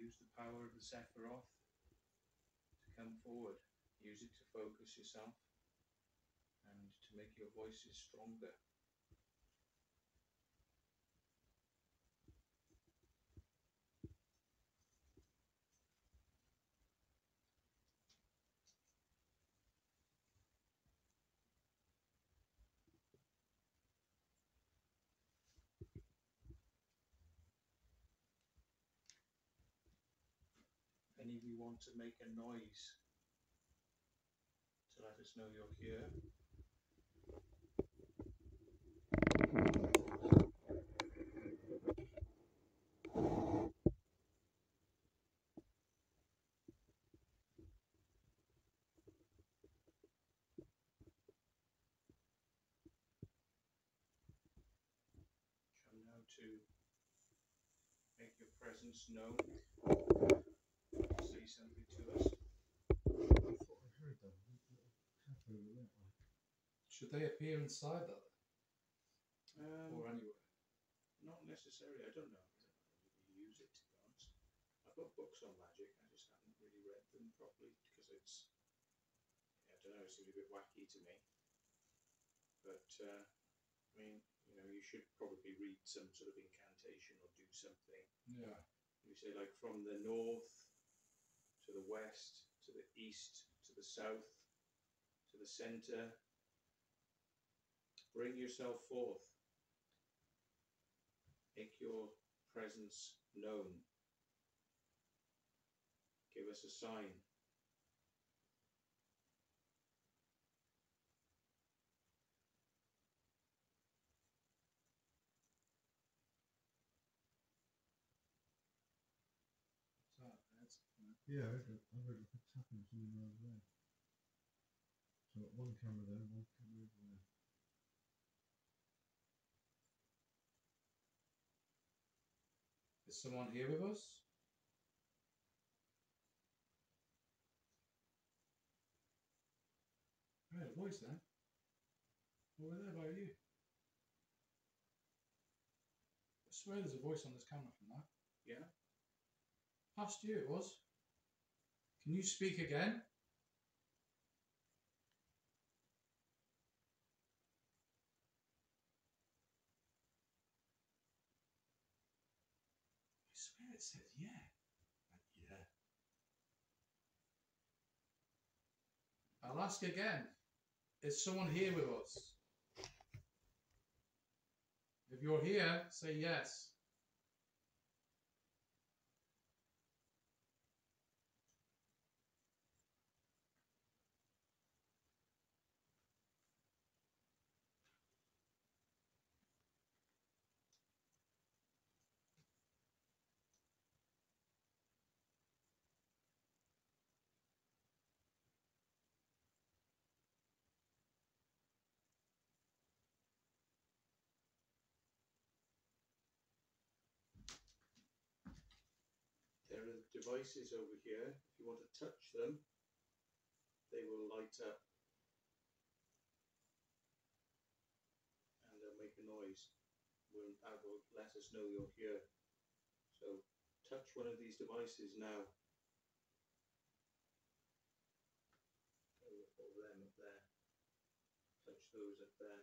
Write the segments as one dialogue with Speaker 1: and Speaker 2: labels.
Speaker 1: use the power of the Sephiroth to come forward. Use it to focus yourself and to make your voices stronger. If any of you want to make a noise to let us know you're here, come now to make your presence known. Say something to us.
Speaker 2: I thought I heard them. Over there.
Speaker 3: Should they appear inside that? Or anywhere?
Speaker 1: Not necessarily, I don't know. I don't really use it, to be honest. I've got books on magic, I just haven't really read them properly because it's, I don't know, it seems a bit wacky to me. But, I mean, you should probably read some sort of incantation or do something.
Speaker 3: Yeah.
Speaker 1: You say, like, from the north to the west, to the east, to the south, to the centre. Bring yourself forth. Make your presence known. Give us a sign.
Speaker 2: Yeah, I heard like a tapping something over there. So one camera there, one camera over there.
Speaker 3: Is someone here with us? I heard a voice then. Over there by you. I swear there's a voice on this camera from that.
Speaker 1: Yeah?
Speaker 3: Past you it was. Can you speak again? I swear it said yeah. Yeah. I'll ask again. Is someone here with us? If you're here, say yes.
Speaker 1: There are devices over here. If you want to touch them, they will light up. And they'll make a noise. That will let us know you're here. So touch one of these devices now. All them up there. Touch those up there.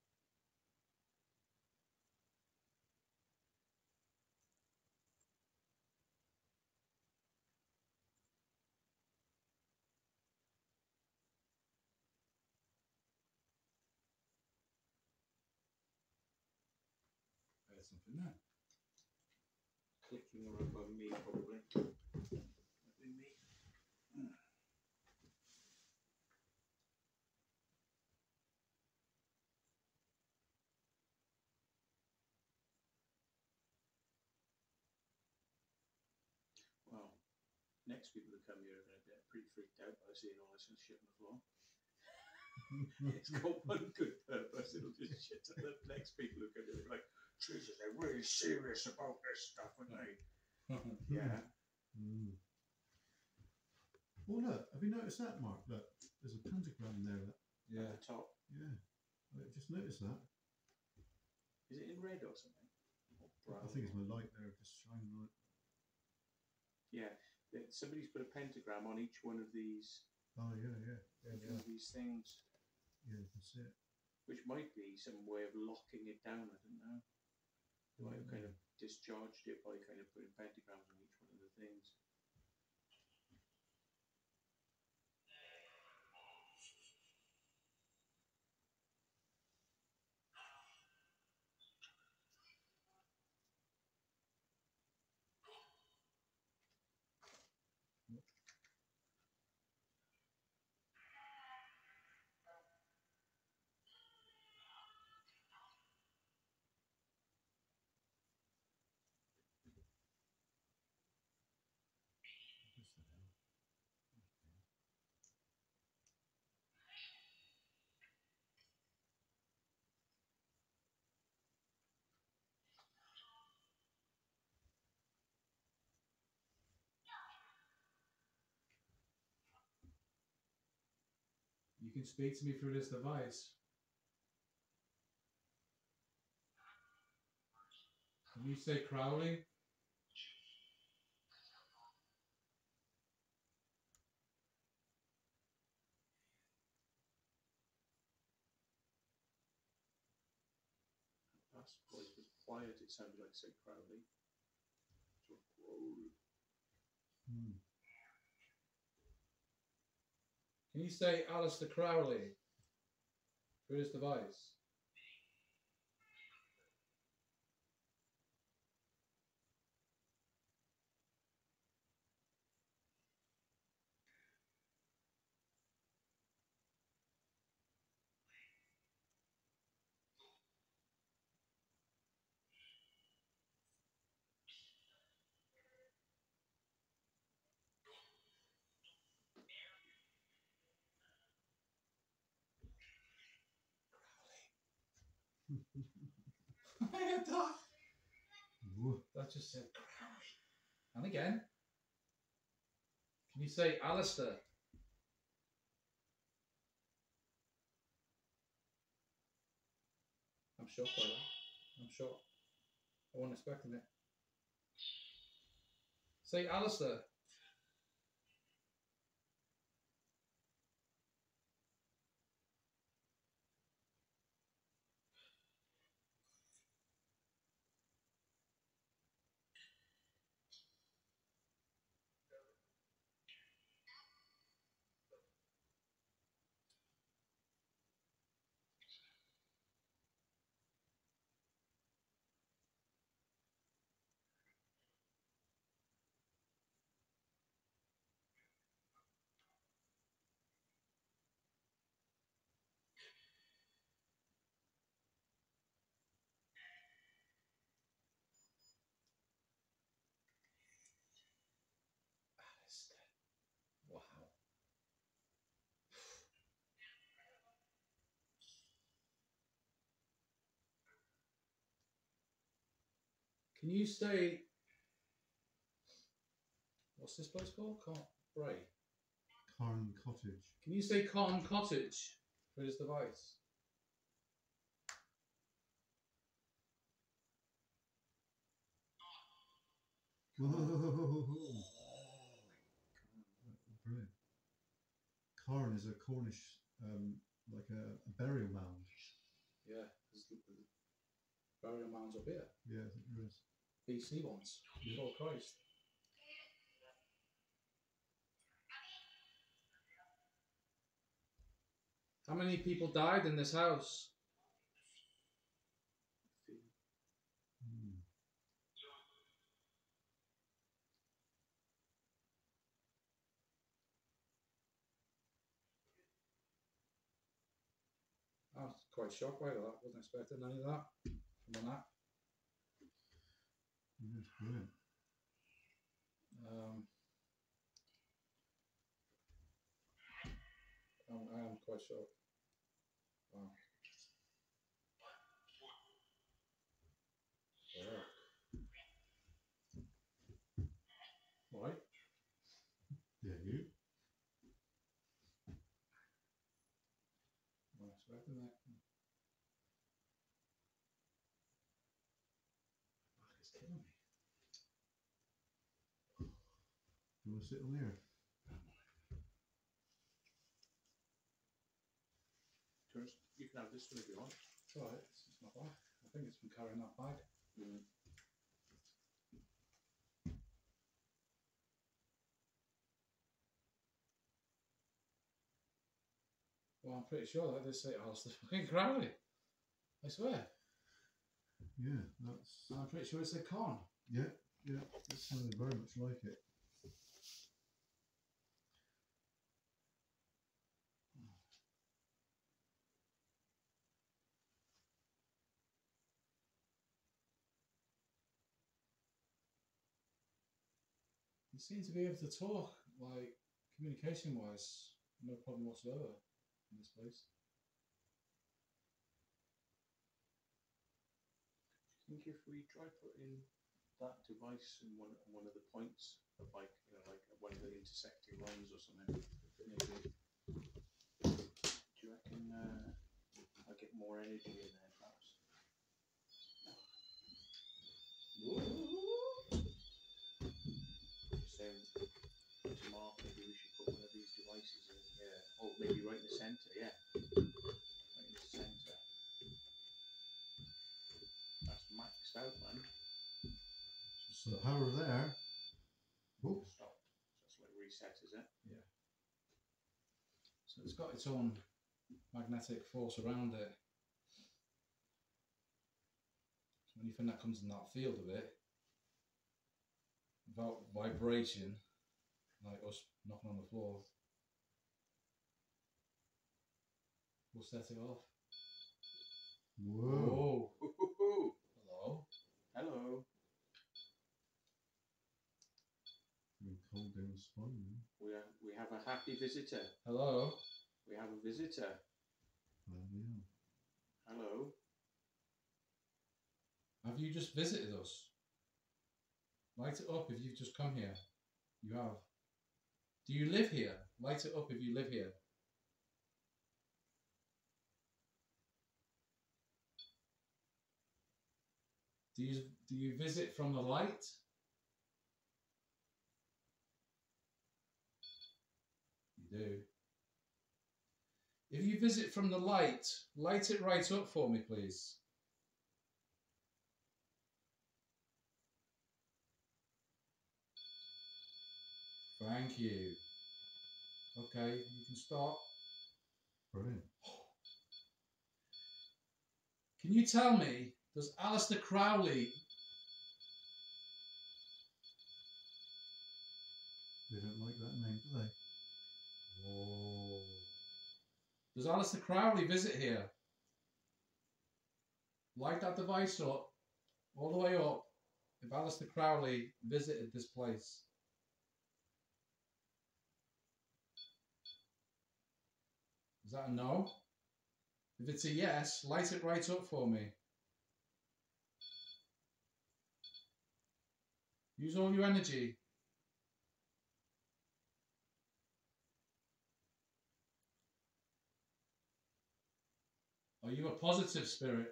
Speaker 3: I heard something there.
Speaker 1: Clicking above me, probably. That'd be me. Well, next people who come here are going to get pretty freaked out by seeing all this shit on the floor. It's got one good purpose, it'll just shit at the next people who come here. Like, Jesus, they're really serious about this stuff, aren't they? Yeah.
Speaker 2: Mm. Well, look, have you noticed that, Mark? Look, there's a pentagram there. Look.
Speaker 3: Yeah.
Speaker 1: At the top.
Speaker 2: Yeah, I just noticed that.
Speaker 1: Is it in red or something? Or brown?
Speaker 2: I think it's my light there just shining on it.
Speaker 1: Yeah, somebody's put a pentagram on each one of these.
Speaker 2: Oh yeah, yeah, yeah,
Speaker 1: Each one of these things,
Speaker 2: yeah. You can see it.
Speaker 1: which might be some way of locking it down. I don't know. They might have kind of discharged it by kind of putting pentagrams on each one of the things.
Speaker 2: What's the hell?
Speaker 3: You can speak to me through this device. Can you say Crowley?
Speaker 1: Last voice was quiet. It sounded like say Crowley. So Crowley.
Speaker 3: Can you say Alistair Crowley through this device? That just said Crowley. And again. Can you say Alistair? I'm shocked by that. I'm shocked. I wasn't expecting it. Say Alistair. Alistair. Wow. Can you say, what's this place called? Bray.
Speaker 2: Carn Cottage.
Speaker 3: Can you say Cotton Cottage through this device?
Speaker 2: Whoa. Brilliant. Carn is a Cornish, like a burial mound.
Speaker 3: Yeah, there's the burial mounds up here.
Speaker 2: Yeah, I think there is.
Speaker 3: BC ones. Before Christ. How many people died in this house? I was quite shocked by that. Wasn't expecting any of that from that.
Speaker 2: Yeah, it's brilliant.
Speaker 3: I am quite shocked. Wow. Yeah. Right.
Speaker 2: Yeah, you.
Speaker 3: Wasn't expecting that. Fuck, it's killing me.
Speaker 2: to sit on here?
Speaker 1: You can have this one if you want.
Speaker 3: It's alright, it's my bag. I think it's from carrying that bag. Well, I'm pretty sure that this ain't Alistair fucking Crowley. I swear.
Speaker 2: Yeah, that's.
Speaker 3: I'm pretty sure it's a con.
Speaker 2: Yeah, it sounded very much like it.
Speaker 3: He seems to be able to talk, like, communication-wise, no problem whatsoever in this place.
Speaker 1: I think if we try putting that device in one of the points, like one of the intersecting lines or something, maybe. Do you reckon I get more energy in there, perhaps? Just saying to Mark, maybe we should put one of these devices in here. Oh, maybe right in the centre, yeah. Right in the centre. That's maxed out, man.
Speaker 2: So the power there. Oh,
Speaker 1: Stop. So that's like reset, is it?
Speaker 3: Yeah. So it's got its own magnetic force around it. So anything that comes in that field of it, without vibration, like us knocking on the floor, we'll set it off.
Speaker 2: whoa.
Speaker 3: Whoa. Hello.
Speaker 1: Hello.
Speaker 2: Been cold down the spine.
Speaker 1: We have a happy visitor.
Speaker 3: Hello.
Speaker 1: We have a visitor.
Speaker 2: Yeah.
Speaker 1: Hello.
Speaker 3: Have you just visited us? Light it up if you've just come here. You have. Do you live here? Light it up if you live here. Do you visit from the light? You do. If you visit from the light, light it right up for me, please. Thank you. Okay, you can stop.
Speaker 2: Brilliant.
Speaker 3: Can you tell me, does Alistair Crowley...
Speaker 2: They don't like that name, do they?
Speaker 3: Whoa. Does Alistair Crowley visit here? Light that device up, all the way up, if Alistair Crowley visited this place. Is that a no? If it's a yes, light it right up for me. Use all your energy. Are you a positive spirit?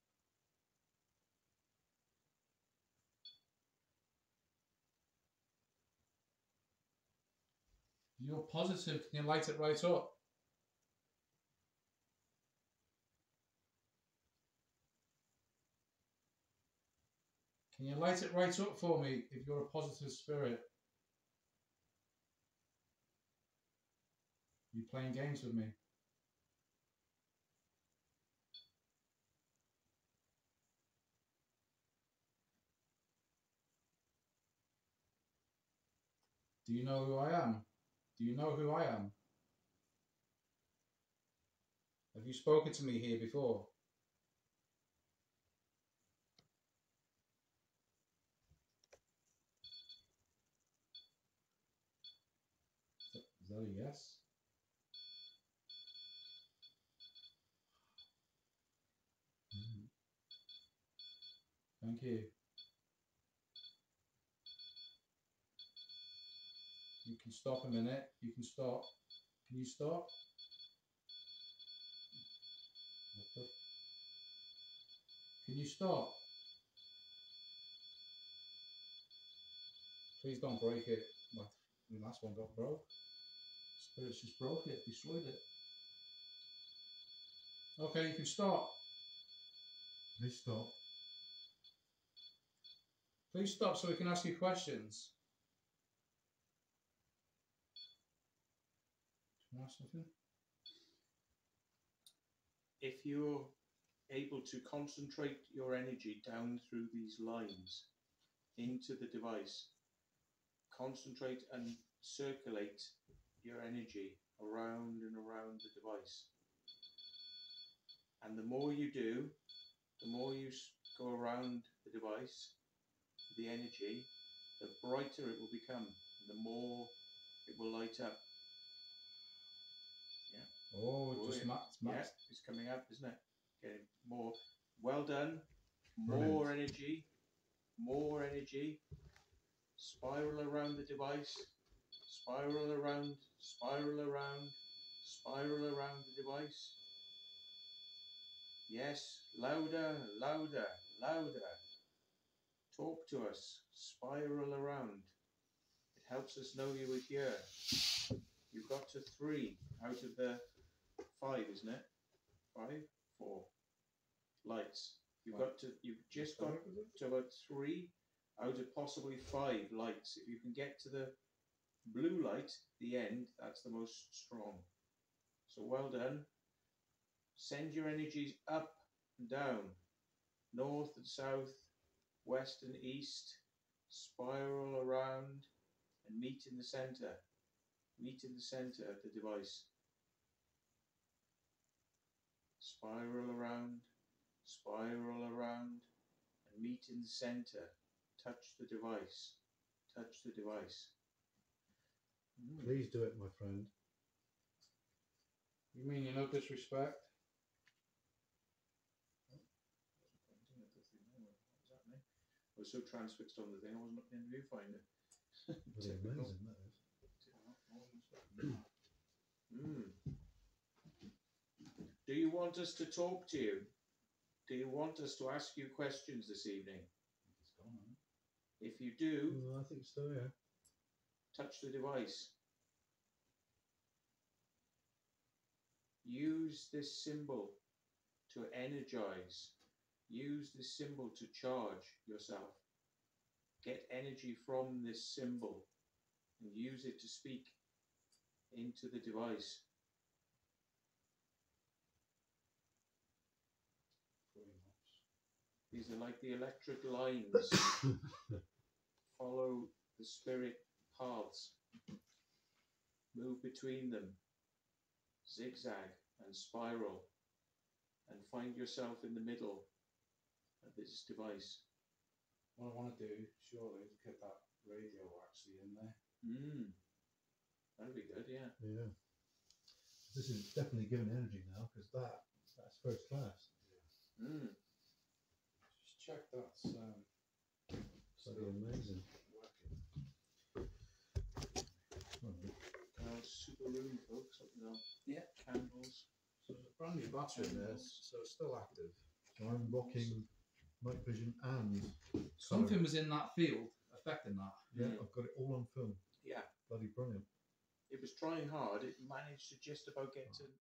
Speaker 3: If you're positive, can you light it right up? Can you light it right up for me if you're a positive spirit? You playing games with me? Do you know who I am? Do you know who I am? Have you spoken to me here before? Is that a yes? Thank you. You can stop a minute. You can stop. Can you stop? What the? Can you stop? Please don't break it. What? The last one got broke. Spirits just broke it, destroyed it. Okay, you can stop.
Speaker 2: Please stop.
Speaker 3: Please stop so we can ask you questions. Do you want to ask something?
Speaker 1: If you're able to concentrate your energy down through these lines into the device, concentrate and circulate your energy around and around the device. And the more you do, the more you go around the device, the energy, the brighter it will become, and the more it will light up. Yeah.
Speaker 3: Oh,
Speaker 1: Oh,
Speaker 3: just
Speaker 1: yeah. Yeah, it's coming up, isn't it? Getting more. Well done. More energy. More energy. Spiral around the device. Spiral around. Spiral around. Spiral around the device. Yes. Louder, louder, louder. Talk to us. Spiral around. It helps us know you were here. You've got to 3 out of the 5, isn't it? 5, 4 lights. You've just got to about 3 out of possibly 5 lights. If you can get to the blue light, the end, that's the most strong. So well done. Send your energies up and down, north and south, west and east, spiral around and meet in the center. Meet in the center of the device. Spiral around, and meet in the center. Touch the device. Touch the device.
Speaker 2: Please do it, my friend.
Speaker 3: You mean no disrespect?
Speaker 1: I was so transfixed on the thing, I wasn't looking in the viewfinder.
Speaker 2: Really amazing, that is.
Speaker 1: Do you want us to talk to you? Do you want us to ask you questions this evening? If you do,
Speaker 2: I think so, yeah.
Speaker 1: touch the device. Use this symbol to energize. Use this symbol to charge yourself. Get energy from this symbol and use it to speak into the device. These are like the electric lines. Follow the spirit paths. Move between them. Zigzag and spiral. And find yourself in the middle of this device.
Speaker 3: What I want to do, surely, is get that radio actually in there.
Speaker 1: That'd be good, yeah.
Speaker 2: Yeah. This is definitely giving energy now, because that's first class.
Speaker 3: Yeah. Just check that's
Speaker 2: Bloody amazing.
Speaker 3: working.
Speaker 1: Super room, folks. Up there.
Speaker 3: Yeah.
Speaker 1: Candles.
Speaker 3: So there's a brand new battery in there, so it's still active.
Speaker 2: So I'm rocking night vision and
Speaker 3: Something was in that field affecting that.
Speaker 2: yeah, I've got it all on film.
Speaker 1: Yeah.
Speaker 2: Bloody brilliant.
Speaker 1: It was trying hard. It managed to just about get to